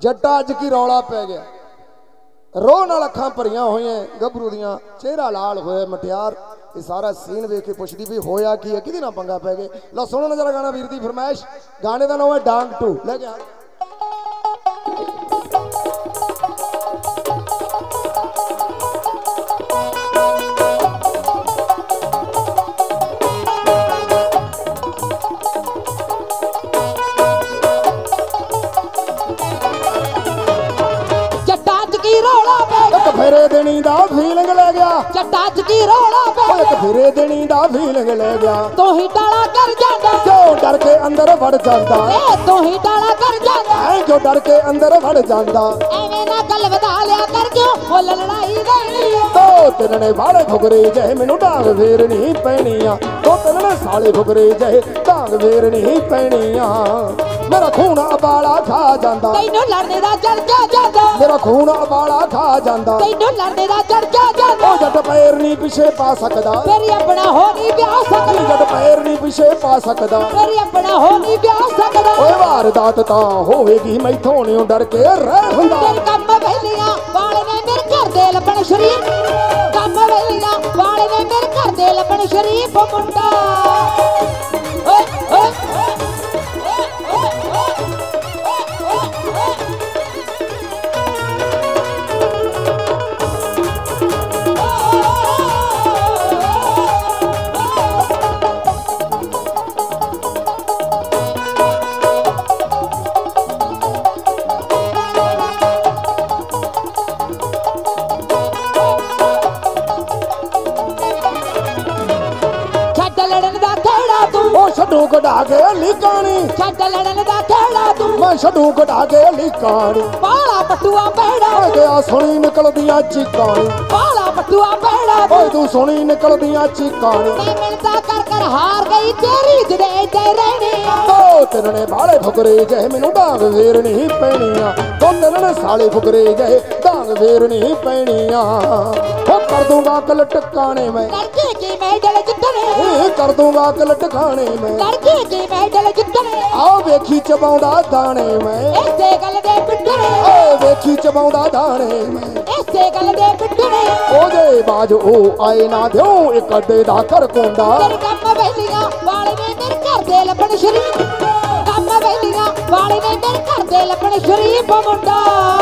जट्टा अज की रौला पै गया रोह नाल अखां भरियां होईयां गभरू दियां चेहरा लाल होया मटियार ये सारा सीन वेख के पुछदी भी होया की है किहदे नाल पंगा पै गए। लो सुनो नजर गाना वीर दी फरमाइश गाने का नाम है डांग टू लेके आ फेरे देनी दा फीलिंग ले गया जट्टा च की रौला पै एक फेरे देनी दा फीलिंग ले गया तो ही टाला कर जांदा जो डर के अंदर वड़ जांदा तो ही टाला कर जांदा जो डर के अंदर वड़ जांदा एवें ना गल वधा लिया कर क्यों मुल लड़ाई देनी तो तिन्ने बाले फुकरे जहे मैनू डांग फेरनी पैणियां तो तिन्ने साले फुकरे जहे डांग फेरनी पैणियां मेरा खून अबाला खा जांदा तैनू लड़ने दा चढ़ जांदा मेरा खून अबाला खा जांदा तैनू लड़ने दा चढ़ जांदा ओ जट पैर नहीं पीछे पा सकदा मेरी अपना हो नहीं ब्याह सकदा जट पैर नहीं पीछे पा सकदा मेरी अपना हो नहीं ब्याह सकदा ओए वारदात तां होवेगी मैथों नहीं डर के रह हुंदा तेरे कम वेलियां वाले ने मेरे घर दे लबन शरीफ कम वेलियां वाले ने मेरे घर दे लबन शरीफ मुंडा ओए ओए छड्डू कढ़ा के लिकानी छड्ड लड़न दा खेड़ा तू मैं छड्डू कढ़ा के लिकानी पाला पटुआ पेड़ा गया सुनी निकलदियां चिकानी पाला पटुआ पेड़ा ओए तू सुनी निकलदियां चिकानी मैं मिलता कर कर हार गई तेरी जुड़े ते रहनी तो तिन्ने बाले फुकरे जहे मैनू डांग फेरनी पैणियां तो तिन्ने साले फुकरे जहे डांग फेरनी पैणियां ओ कर दूंगा कल टकाने में लड़के की मेडल जितने कर दूंगा कल टकाने में लड़के की मेडल जितने आओ वेखी चबाउंदा दाने में ऐसे गल दे पिटने ओ वेखी चबाउंदा दाने में ऐसे गल दे पिटने ओदे बाज ओ आए ना दियो एक अड्डे दा कर कोंदा तेरे कम वेलियां वाले ने मेरे घर दे लबन शरीफ कम वेलियां वाले ने मेरे घर दे लबन शरीफ मुंडा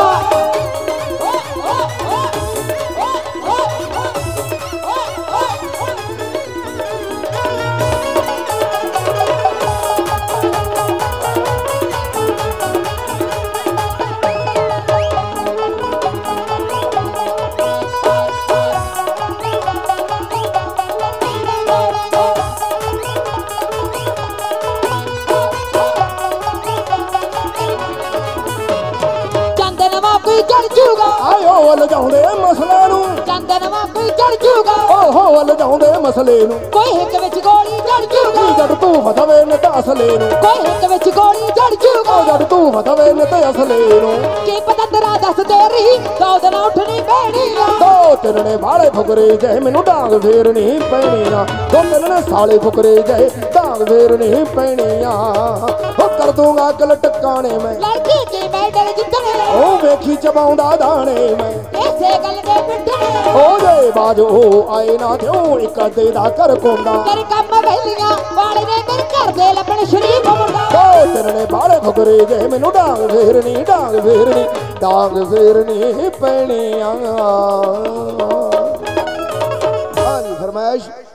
लजाउंदे मसले नू चंदनवा कोई चढ़ जूगा ओहो लजाउंदे मसले नू कोई हिक विच गोली चढ़ जूगा जद तू फतवे न ते असले नू कोई हिक विच गोली चढ़ जूगा जद तू फतवे न ते असले नू की पता तेरा दस तेरी सौ दिन उठनी पैनी तो तिन्ने बाले फुकरे जहे मैनू डांग फेरनी पैणियां तो तिन्ने साले फुकरे जहे डांग फेरनी पैणियां ओ कर दूंगा कल टकाने में लड़की की मेडल जितने ओ वेखी चबाउंदा दाने में ऐसे गल दे पिटने ओ जे बाज ओ आए ना दियो एक अड्डे दा कर कोंदा तेरे कम वेलियां वाले ने मेरे घर दे लबन शरीफ मुंडा तो तिन्ने बाले फुकरे जहे मैनू डांग फेरनी पैणियां। फरमाइश